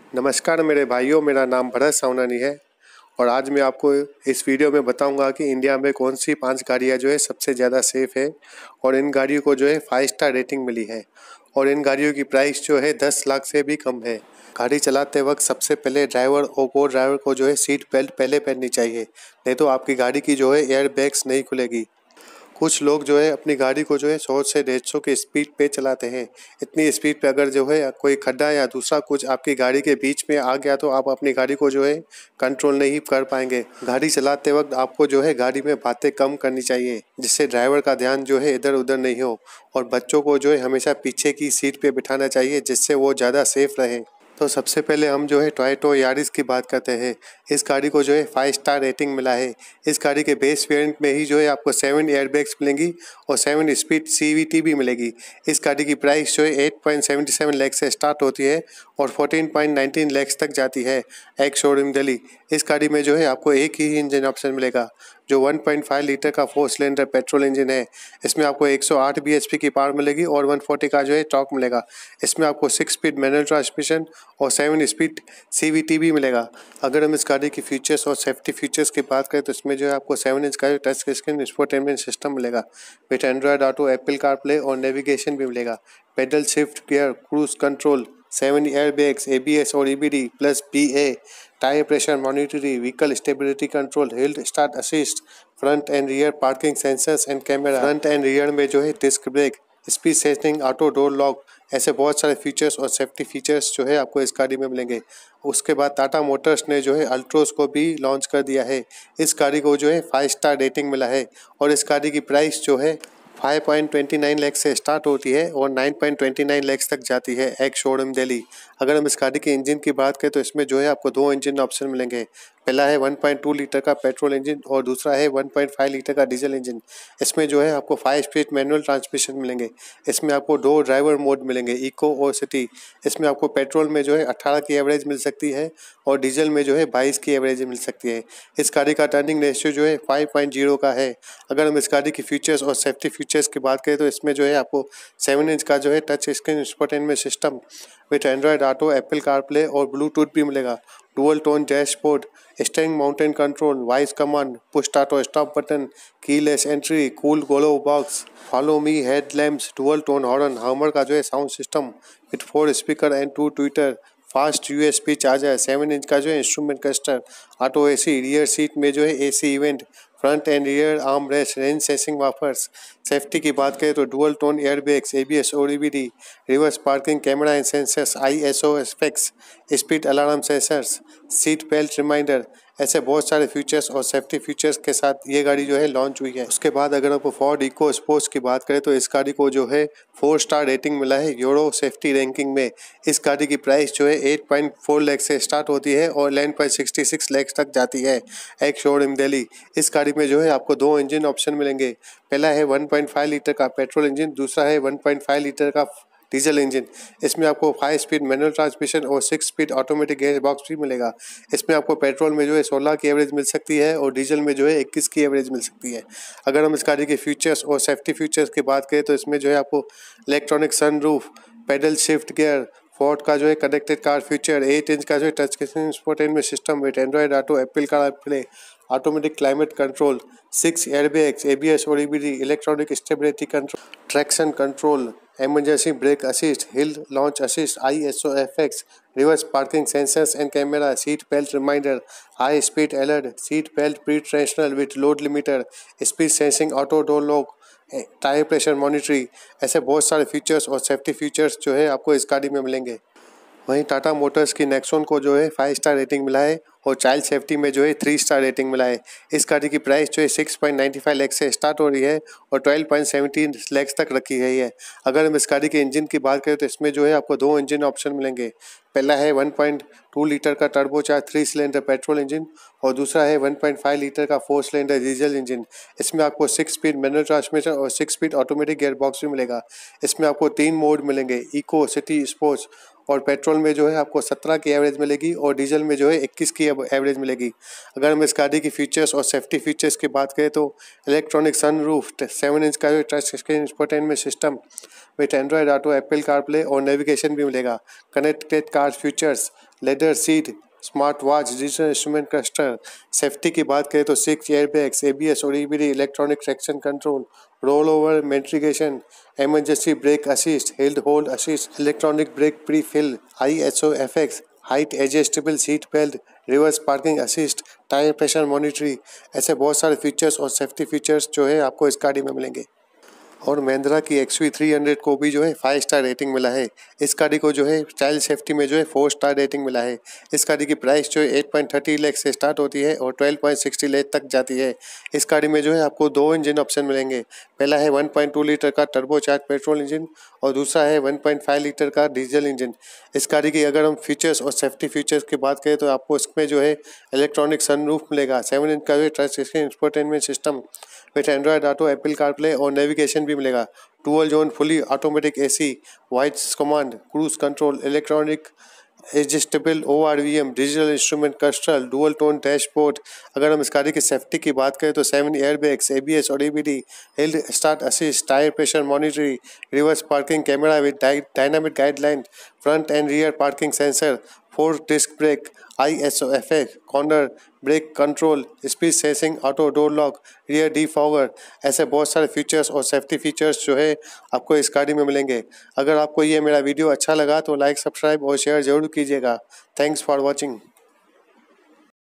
नमस्कार मेरे भाइयों, मेरा नाम भरत सावनानी है और आज मैं आपको इस वीडियो में बताऊंगा कि इंडिया में कौन सी 5 गाड़ियां जो है सबसे ज़्यादा सेफ़ है और इन गाड़ियों को जो है 5 स्टार रेटिंग मिली है और इन गाड़ियों की प्राइस जो है 10 लाख से भी कम है। गाड़ी चलाते वक्त सबसे पहले ड्राइवर और को ड्राइवर को जो है सीट बेल्ट पहले पहननी चाहिए, नहीं तो आपकी गाड़ी की जो है एयर बैग्स नहीं खुलेगी। कुछ लोग जो है अपनी गाड़ी को जो है 100 से 150 की स्पीड पे चलाते हैं। इतनी स्पीड पे अगर जो है कोई खड्डा या दूसरा कुछ आपकी गाड़ी के बीच में आ गया तो आप अपनी गाड़ी को जो है कंट्रोल नहीं कर पाएंगे। गाड़ी चलाते वक्त आपको जो है गाड़ी में बातें कम करनी चाहिए, जिससे ड्राइवर का ध्यान जो है इधर उधर नहीं हो, और बच्चों को जो है हमेशा पीछे की सीट पे बिठाना चाहिए, जिससे वो ज़्यादा सेफ रहे। तो सबसे पहले हम जो है टोयोटा यारिस की बात करते हैं। इस गाड़ी को जो है 5 स्टार रेटिंग मिला है। इस गाड़ी के बेस वेरिएंट में ही जो है आपको 7 एयरबैग्स मिलेंगी और 7 स्पीड CVT भी मिलेगी। इस गाड़ी की प्राइस जो है 8.77 लाख से स्टार्ट होती है और 14.19 लाख तक जाती है एक्स शोरूम दिल्ली। इस गाड़ी में जो है आपको एक ही इंजन ऑप्शन मिलेगा, जो 1.5 लीटर का 4 सिलेंडर पेट्रोल इंजन है। इसमें आपको 108 bhp की पावर मिलेगी और 140 का जो है टॉर्क मिलेगा। इसमें आपको 6 स्पीड मैनुअल ट्रांसमिशन और 7 स्पीड CVT भी मिलेगा। अगर हम इस गाड़ी की फीचर्स और सेफ्टी फीचर्स की बात करें तो इसमें जो है आपको 7 इंच का टच स्क्रीन इंफोटेनमेंट सिस्टम मिलेगा with Android auto, Apple CarPlay और नेविगेशन भी मिलेगा। Pedal shift gear, cruise control, 7 airbags, ABS और EBD plus BA, tyre pressure monitoring, vehicle stability control, hill start assist, front and rear parking sensors and camera. Front and rear में जो है disc brake, speed sensing, auto door lock, ऐसे बहुत सारे features और safety features जो है आपको इस गाड़ी में मिलेंगे। उसके बाद टाटा मोटर्स ने जो है अल्ट्रोज को भी लॉन्च कर दिया है। इस गाड़ी को जो है 5 स्टार रेटिंग मिला है और इस गाड़ी की प्राइस जो है 5.29 लाख से स्टार्ट होती है और 9.29 लाख तक जाती है एक्स शोरूम दिल्ली। अगर हम इस गाड़ी के इंजन की बात करें तो इसमें जो है आपको 2 इंजन ऑप्शन मिलेंगे। पहला है 1.2 लीटर का पेट्रोल इंजन और दूसरा है 1.5 लीटर का डीजल इंजन। इसमें जो है आपको 5 स्पीड मैनुअल ट्रांसमिशन मिलेंगे। इसमें आपको 2 ड्राइवर मोड मिलेंगे, इको और सिटी। इसमें आपको पेट्रोल में जो है 18 की एवरेज मिल सकती है और डीजल में जो है 22 की एवरेज मिल सकती है। इस गाड़ी का टर्निंग रेशियो जो है 5.0 का है। अगर हम इस गाड़ी की फीचर्स और सेफ्टी फीचर्स की बात करें तो इसमें जो है आपको 7 इंच का जो है touch screen infotainment system with Android auto, Apple CarPlay और ब्लूटूथ भी मिलेगा। Dual tone dashboard, steering mounted control, voice command, push start और stop button, keyless entry, cool glove box, follow me headlamps, dual tone horn, हमर का जो है sound system with 4 speaker and 2 tweeter, fast USB charger, 7 inch का जो है instrument cluster, auto AC, rear seat में जो है AC vent, front and rear arm rest, rain sensing wipers. Safety की बात करें तो डुअल टोन एयरबैग्स, ABS और EBD, reverse parking camera and sensors, ISO एस्पेक्ट्स, speed alarm sensors, seat belt reminder, ऐसे बहुत सारे फीचर्स और सेफ्टी फीचर्स के साथ ये गाड़ी जो है लॉन्च हुई है। उसके बाद अगर आपको फोर्ड इको स्पोर्ट्स की बात करें तो इस गाड़ी को जो है 4 स्टार रेटिंग मिला है यूरो सेफ्टी रैंकिंग में। इस गाड़ी की प्राइस जो है 8.4 लाख से स्टार्ट होती है और 11.66 लाख तक जाती है एक्स शोरूम दिल्ली। इस गाड़ी में जो है आपको 2 इंजन ऑप्शन मिलेंगे। पहला है 1.5 लीटर का पेट्रोल इंजन, दूसरा है 1.5 लीटर का डीजल इंजन। इसमें आपको 5 स्पीड मैनुअल ट्रांसमिशन और 6 स्पीड ऑटोमेटिक गेयर बॉक्स भी मिलेगा। इसमें आपको पेट्रोल में जो है 16 की एवरेज मिल सकती है और डीजल में जो है 21 की एवरेज मिल सकती है। अगर हम इस गाड़ी के फीचर्स और सेफ्टी फीचर्स की बात करें तो इसमें जो है आपको electronic sunroof, pedal shift gear, Ford का जो है कनेक्टेड कार फीचर, 8 इंच का जो है touch screen infotainment system with Android auto, Apple CarPlay, automatic climate control, 6 airbags, ABS और EBD, electronic stability control, traction control, emergency brake assist, hill launch assist, ISO FX, reverse parking sensors and camera, seat belt reminder, high speed alert, seat belt pre-tensional with load limiter, speed sensing, auto door lock, tyre pressure monitoring, ऐसे बहुत सारे features और safety features जो है आपको इस गाड़ी में मिलेंगे। वहीं टाटा मोटर्स की नेक्सॉन को जो है 5 स्टार रेटिंग मिला है और चाइल्ड सेफ्टी में जो है 3 स्टार रेटिंग मिला है। इस गाड़ी की प्राइस जो है 6.95 लाख से स्टार्ट हो रही है और 12.17 लाख तक रखी गई है। अगर हम इस गाड़ी के इंजन की बात करें तो इसमें जो है आपको 2 इंजन ऑप्शन मिलेंगे। पहला है 1.2 लीटर का टर्बोचार्ज 3 सिलेंडर पेट्रोल इंजन और दूसरा है 1.5 लीटर का 4 सिलेंडर डीजल इंजन। इसमें आपको 6 स्पीड मैनुअल ट्रांसमिशन और 6 स्पीड ऑटोमेटिक गियर बॉक्स भी मिलेगा। इसमें आपको 3 मोड मिलेंगे, इको, सिटी, स्पोर्ट्स और पेट्रोल में जो है आपको 17 की एवरेज मिलेगी और डीजल में जो है 21 की एवरेज मिलेगी। अगर हम इस गाड़ी की फीचर्स और सेफ्टी फीचर्स की बात करें तो इलेक्ट्रॉनिक सनरूफ, 7 इंच का touch screen infotainment system with Android auto, Apple CarPlay और नेविगेशन भी मिलेगा। Connected car features, leather seat, smart watch, digital instrument cluster. Safety की बात करें तो 6 एयरबैग्स, ABS और EBD, electronic traction control, roll over mitigation, emergency brake assist, hill hold assist, electronic brake pre-fill, ISO FX, height adjustable seat belt, reverse parking assist, tyre pressure monitoring. ऐसे बहुत सारे features और safety features जो है आपको इस गाड़ी में मिलेंगे। और महिंद्रा की XV300 को भी जो है 5 स्टार रेटिंग मिला है। इस गाड़ी को जो है चाइल्ड सेफ्टी में जो है 4 स्टार रेटिंग मिला है। इस गाड़ी की प्राइस जो है 8.30 लाख से स्टार्ट होती है और 12.60 लाख तक जाती है। इस गाड़ी में जो है आपको 2 इंजन ऑप्शन मिलेंगे। पहला है 1.2 लीटर का टर्बोचार्ज पेट्रोल इंजन और दूसरा है 1.5 लीटर का डीजल इंजन। इस गाड़ी की अगर हम फीचर्स और सेफ्टी फीचर्स की बात करें तो आपको इसमें जो है इलेक्ट्रॉनिक सनरूफ मिलेगा, 7 इंच का जो touch screen infotainment system with Android auto, Apple CarPlay और नेविगेशन भी मिलेगा। Dual zone fully automatic AC, voice command, cruise control, electronic adjustable ORVM, digital instrument cluster, dual tone dashboard. अगर हम इस गाड़ी की सेफ्टी की बात करें तो 7 एयरबैग्स, ABS और EBD, hill start assist, tyre pressure monitoring, reverse parking camera with dynamic guideline, front and rear parking sensor, 4 disc brake, ISO FX, corner brake control, speed sensing, auto door lock, rear defogger. ऐसे बहुत सारे features और safety features जो है आपको इस गाड़ी में मिलेंगे। अगर आपको ये मेरा वीडियो अच्छा लगा तो लाइक, सब्सक्राइब और शेयर जरूर कीजिएगा। Thanks for watching.